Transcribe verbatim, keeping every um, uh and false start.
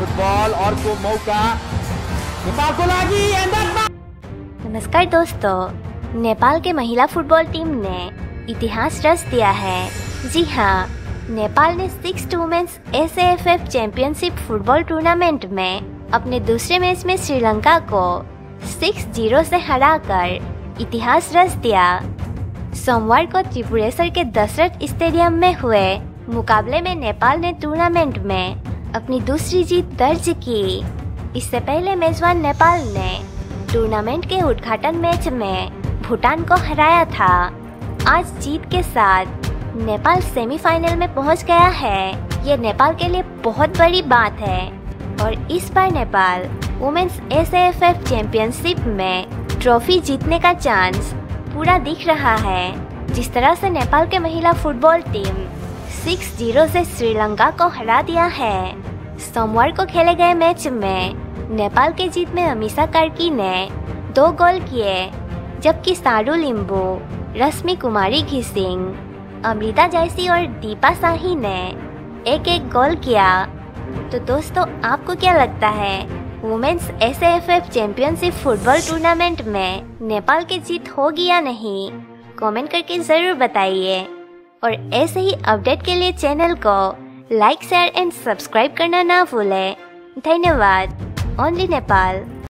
Football और को मौका नेपाल को लागी एंड नमस्कार दोस्तों, नेपाल के महिला फुटबॉल टीम ने इतिहास रच दिया है। जी हाँ, नेपाल ने six women's S A F F championship football tournament में अपने दूसरे मैच में श्रीलंका को सिक्स जीरो से हराकर इतिहास रच दिया। सोमवार को त्रिपुरेश्वर के दशरथ स्टेडियम में हुए मुकाबले में नेपाल ने टूर्नामेंट में अपनी दूसरी जीत दर्ज की। इससे पहले मेजबान नेपाल ने टूर्नामेंट के उद्घाटन मैच में भूटान को हराया था। आज जीत के साथ नेपाल सेमीफाइनल में पहुंच गया है। ये नेपाल के लिए बहुत बड़ी बात है और इस बार Nepal women's S A F F championship में ट्रॉफी जीतने का चांस पूरा दिख रहा है। जिस तरह से नेपाल के महिला फुटबॉल टीम सिक्स जीरो से श्रीलंका को हरा दिया है। सोमवार को खेले गए मैच में नेपाल के जीत में अमीषा कार्की ने दो गोल किए, जबकि सारू लिम्बू, रश्मि कुमारी घिसिंग, अमृता जैसी और दीपा शाही ने एक एक गोल किया। तो दोस्तों, आपको क्या लगता है, women's S A F F championship football tournament में नेपाल की जीत होगी या नहीं? कमेंट करके ज़रूर बताइए और ऐसे ही अपडेट के लिए चैनल को लाइक, शेयर एंड सब्सक्राइब करना ना भूलें। धन्यवाद। ओनली नेपाल।